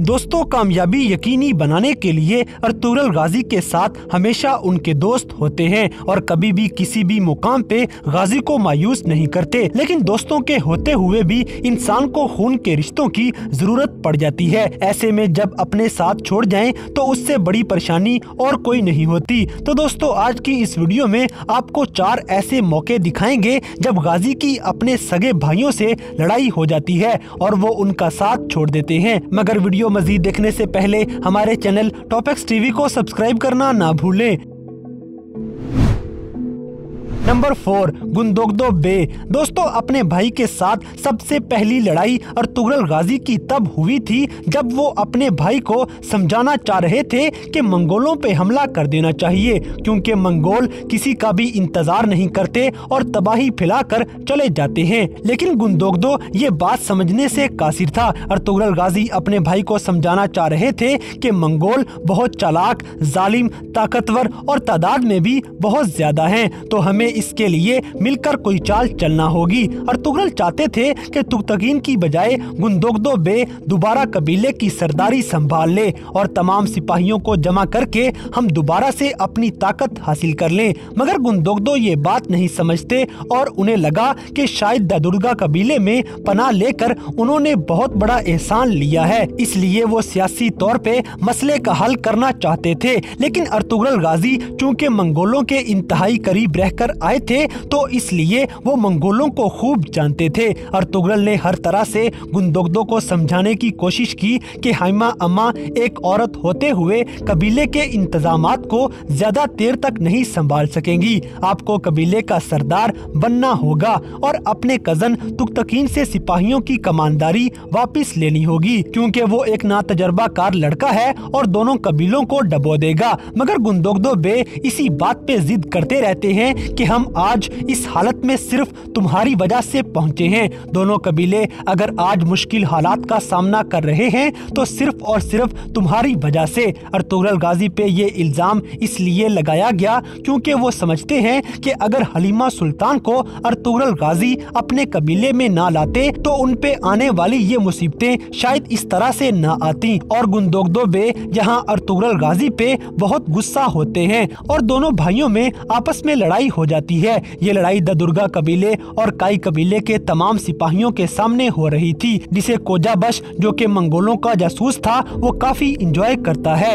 दोस्तों, कामयाबी यकीनी बनाने के लिए अर्तुगरुल गाजी के साथ हमेशा उनके दोस्त होते हैं और कभी भी किसी भी मुकाम पे गाजी को मायूस नहीं करते। लेकिन दोस्तों के होते हुए भी इंसान को खून के रिश्तों की जरूरत पड़ जाती है। ऐसे में जब अपने साथ छोड़ जाएं तो उससे बड़ी परेशानी और कोई नहीं होती। तो दोस्तों, आज की इस वीडियो में आपको 4 ऐसे मौके दिखाएंगे जब गाजी की अपने सगे भाइयों से लड़ाई हो जाती है और वो उनका साथ छोड़ देते हैं। मगर वीडियो मजीद देखने से पहले हमारे चैनल टॉपिक्स टीवी को सब्सक्राइब करना ना भूलें। Number 4, Gundogdu Bey. दोस्तों, अपने भाई के साथ सबसे पहली लड़ाई अर्तुगरुल गाजी की तब हुई थी जब वो अपने भाई को समझाना चाह रहे थे कि मंगोलों पे हमला कर देना चाहिए, क्योंकि मंगोल किसी का भी इंतजार नहीं करते और तबाही फैलाकर चले जाते हैं। लेकिन गुंदोगदो ये बात समझने से कासिर था। अर्तुगरुल गाजी अपने भाई को समझाना चाह रहे थे कि मंगोल बहुत चालाक, जालिम, ताकतवर और तादाद में भी बहुत ज्यादा हैं, तो हमें इसके लिए मिलकर कोई चाल चलना होगी। अर्तुगरुल चाहते थे कि तुगतकीन की बजाय गुंदोगदो बे दोबारा कबीले की सरदारी संभाल ले और तमाम सिपाहियों को जमा करके हम दोबारा से अपनी ताकत हासिल कर लें। मगर गुंदोगदो ये बात नहीं समझते और उन्हें लगा कि शायद दादुर्गा कबीले में पनाह लेकर उन्होंने बहुत बड़ा एहसान लिया है, इसलिए वो सियासी तौर पे मसले का हल करना चाहते थे। लेकिन अर्तुगरुल गाजी चूँकि मंगोलों के इंतहाई करीब रहकर आए थे, तो इसलिए वो मंगोलों को खूब जानते थे। अर्तुगरुल ने हर तरह से गुंदोगदो को समझाने की कोशिश की कि हाइमा अम्मा एक औरत होते हुए कबीले के इंतजामात को ज्यादा देर तक नहीं संभाल सकेंगी। आपको कबीले का सरदार बनना होगा और अपने कजन तुगतकीन से सिपाहियों की कमानदारी वापस लेनी होगी, क्योंकि वो एक नातजर्बाकार लड़का है और दोनों कबीलों को डबो देगा। मगर गुंदोगदो बे इसी बात पे जिद करते रहते हैं कि हम आज इस हालत में सिर्फ तुम्हारी वजह से पहुंचे हैं। दोनों कबीले अगर आज मुश्किल हालात का सामना कर रहे हैं तो सिर्फ और सिर्फ तुम्हारी वजह से। अर्तुगरुल गाजी पे ये इल्जाम इसलिए लगाया गया क्योंकि वो समझते हैं कि अगर हलीमा सुल्तान को अर्तुगरुल गाजी अपने कबीले में ना लाते तो उन पे आने वाली ये मुसीबतें शायद इस तरह से न आती। और गुंदोगदो बे यहाँ अर्तुगरुल गाजी पे बहुत गुस्सा होते हैं और दोनों भाइयों में आपस में लड़ाई हो जाती है। ये लड़ाई दादुर्गा कबीले और काई कबीले के तमाम सिपाहियों के सामने हो रही थी, जिसे कोजाबश जो कि मंगोलों का जासूस था वो काफी एंजॉय करता है।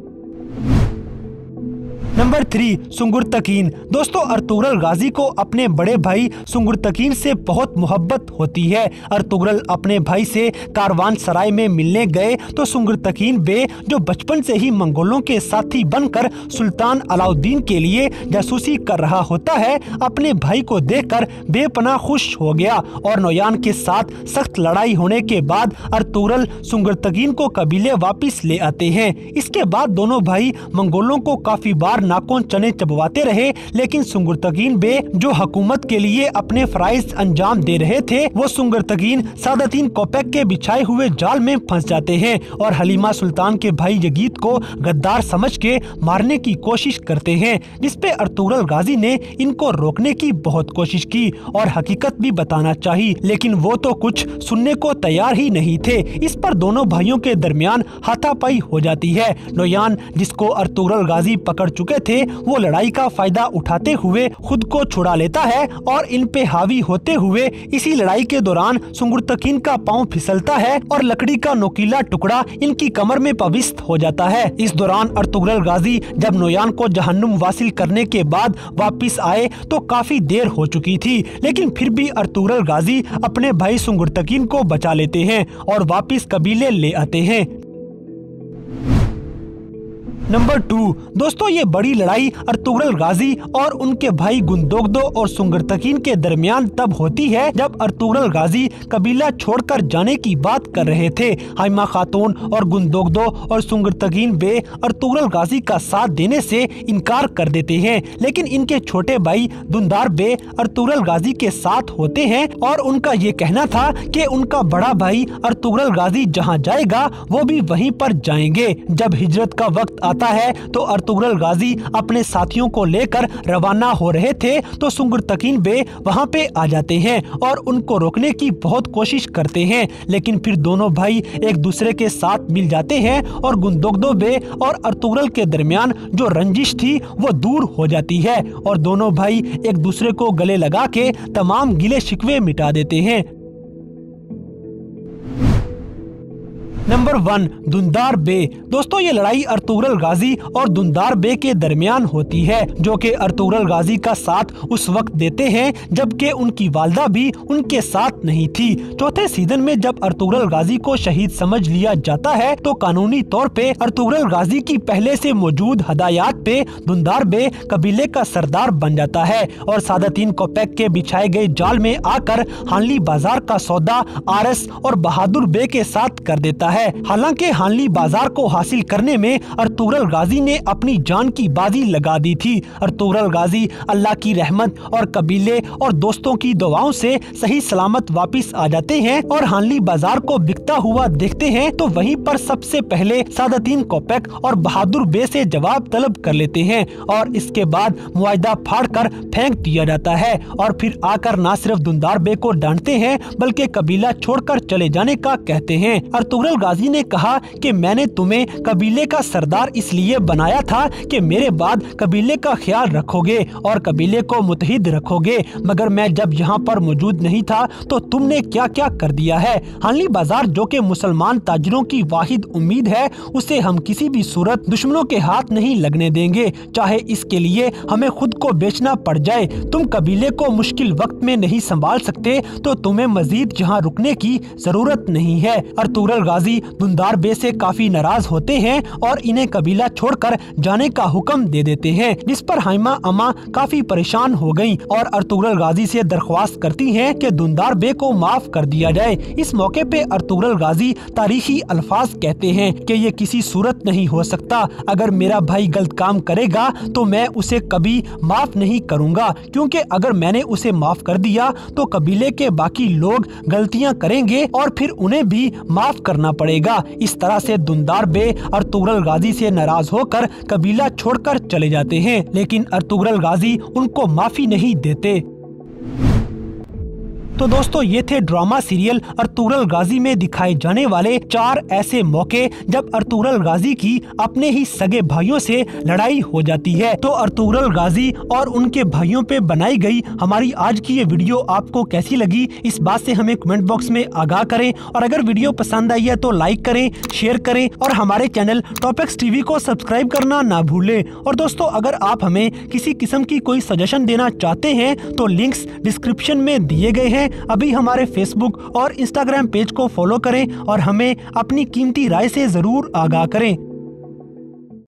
Number 3, Sungurtekin. दोस्तों, अर्तुगरुल गाजी को अपने बड़े भाई सुंगुरतकीन से बहुत मोहब्बत होती है। अर्तुगरुल अपने भाई से कारवान सराय में मिलने गए तो सुंगुरतकीन बे, जो बचपन से ही मंगोलों के साथी बनकर सुल्तान अलाउद्दीन के लिए जासूसी कर रहा होता है, अपने भाई को देखकर बेपनाह खुश हो गया और नोयान के साथ सख्त लड़ाई होने के बाद अर्तुगरुल सुंगुरतकीन को कबीले वापिस ले आते हैं। इसके बाद दोनों भाई मंगोलों को काफी बार नाकों चने चबवाते रहे, लेकिन सुंगुरतकीन बे जो हुकूमत के लिए अपने फराइज अंजाम दे रहे थे, वो सुंगुरतकीन सादतीन कोपेक के बिछाए हुए जाल में फंस जाते हैं और हलीमा सुल्तान के भाई यगीत को गद्दार समझ के मारने की कोशिश करते हैं, जिसपे अर्तुगरुल गाजी ने इनको रोकने की बहुत कोशिश की और हकीकत भी बताना चाहिए, लेकिन वो तो कुछ सुनने को तैयार ही नहीं थे। इस पर दोनों भाइयों के दरमियान हाथापाई हो जाती है। नोयान, जिसको अर्तुगरुल गाजी पकड़ चुके थे, वो लड़ाई का फायदा उठाते हुए खुद को छुड़ा लेता है और इन पे हावी होते हुए इसी लड़ाई के दौरान सुंगुरतकीन का पांव फिसलता है और लकड़ी का नोकीला टुकड़ा इनकी कमर में पविस्त हो जाता है। इस दौरान अर्तुगरुल गाजी जब नोयान को जहन्नुम वासिल करने के बाद वापिस आए तो काफी देर हो चुकी थी, लेकिन फिर भी अर्तुगरुल गाजी अपने भाई सुंगुरतकीन को बचा लेते हैं और वापिस कबीले ले आते हैं। नंबर 2, दोस्तों, ये बड़ी लड़ाई अर्तुगरुल गाजी और उनके भाई गुंदोगदो और सुंगुरतकीन के दरमियान तब होती है जब अर्तुगरुल गाजी कबीला छोड़कर जाने की बात कर रहे थे। हाइमा खातून और गुंदोगदो और सुंगुरतकीन बे अर्तुगरुल गाजी का साथ देने से इनकार कर देते हैं, लेकिन इनके छोटे भाई दुंदार बे अर्तुगरुल गाजी के साथ होते हैं और उनका ये कहना था कि उनका बड़ा भाई अर्तुगरुल गाजी जहाँ जाएगा वो भी वहीं पर जाएंगे। जब हिजरत का वक्त आता है तो अर्तुगरुल गाजी अपने साथियों को लेकर रवाना हो रहे थे तो सुंगरतकीन बे वहाँ पे आ जाते हैं और उनको रोकने की बहुत कोशिश करते हैं, लेकिन फिर दोनों भाई एक दूसरे के साथ मिल जाते हैं और गुंदोगदो बे और अर्तुगरुल के दरमियान जो रंजिश थी वो दूर हो जाती है और दोनों भाई एक दूसरे को गले लगा के तमाम गिले शिकवे मिटा देते हैं। Number 1, Dundar Bey. दोस्तों ये लड़ाई अर्तुगरुल गाजी और दुंदार बे के दरमियान होती है, जो कि अर्तुगरुल गाजी का साथ उस वक्त देते हैं जबकि उनकी वालदा भी उनके साथ नहीं थी। चौथे सीजन में जब अर्तुगरुल गाजी को शहीद समझ लिया जाता है तो कानूनी तौर पे अर्तुगरुल गाजी की पहले से मौजूद हदायत पे दुंदार बे कबीले का सरदार बन जाता है और सादतीन कोपैक के बिछाए गए जाल में आकर हानली बाजार का सौदा आरस और बहादुर बे के साथ कर देता है। हालांकि हानली बाजार को हासिल करने में अर्तुगरुल गाजी ने अपनी जान की बाजी लगा दी थी। अर्तुगरुल गाजी अल्लाह की रहमत और कबीले और दोस्तों की दुआओं से सही सलामत वापस आ जाते हैं और हानली बाजार को बिकता हुआ देखते हैं तो वहीं पर सबसे पहले सादतीन कोपैक और बहादुर बे से जवाब तलब कर लेते हैं और इसके बाद मुआहदा फाड़ कर फेंक दिया जाता है और फिर आकर न सिर्फ दुंदार बे को डांटते हैं बल्कि कबीला छोड़कर चले जाने का कहते हैं। अर्तुगरुल गाजी ने कहा कि मैंने तुम्हें कबीले का सरदार इसलिए बनाया था कि मेरे बाद कबीले का ख्याल रखोगे और कबीले को मुत्तहिद रखोगे, मगर मैं जब यहाँ पर मौजूद नहीं था तो तुमने क्या क्या कर दिया है। हानली बाजार जो कि मुसलमान ताजरों की वाहिद उम्मीद है उसे हम किसी भी सूरत दुश्मनों के हाथ नहीं लगने देंगे, चाहे इसके लिए हमें खुद को बेचना पड़ जाए। तुम कबीले को मुश्किल वक्त में नहीं संभाल सकते तो तुम्हें मजीद यहाँ रुकने की जरूरत नहीं है। अर्तुगरुल गाजी दुंदार बे से काफी नाराज होते हैं और इन्हें कबीला छोड़कर जाने का हुक्म दे देते हैं, जिस पर हाइमा अमा काफी परेशान हो गयी और अर्तुगरुल गाजी से दरख्वास्त करती हैं कि दुंदार बे को माफ कर दिया जाए। इस मौके पे अर्तुगरुल गाजी तारीखी अल्फाज कहते हैं कि ये किसी सूरत नहीं हो सकता, अगर मेरा भाई गलत काम करेगा तो मैं उसे कभी माफ नहीं करूँगा, क्योंकि अगर मैंने उसे माफ कर दिया तो कबीले के बाकी लोग गलतियाँ करेंगे और फिर उन्हें भी माफ करना पड़ेगा। इस तरह से दुंदार बे अर्तुगरुल गाजी से नाराज होकर कबीला छोड़कर चले जाते हैं, लेकिन अर्तुगरुल गाजी उनको माफी नहीं देते। तो दोस्तों ये थे ड्रामा सीरियल अर्तुगरुल गाजी में दिखाए जाने वाले 4 ऐसे मौके जब अर्तुगरुल गाजी की अपने ही सगे भाइयों से लड़ाई हो जाती है। तो अर्तुगरुल गाजी और उनके भाइयों पे बनाई गई हमारी आज की ये वीडियो आपको कैसी लगी, इस बात से हमें कमेंट बॉक्स में आगाह करें और अगर वीडियो पसंद आई है तो लाइक करें, शेयर करें और हमारे चैनल टॉपिक्स टीवी को सब्सक्राइब करना ना भूलें। और दोस्तों अगर आप हमें किसी किस्म की कोई सजेशन देना चाहते हैं तो लिंक्स डिस्क्रिप्शन में दिए गए हैं। अभी हमारे फेसबुक और इंस्टाग्राम पेज को फॉलो करें और हमें अपनी कीमती राय से जरूर आगाह करें।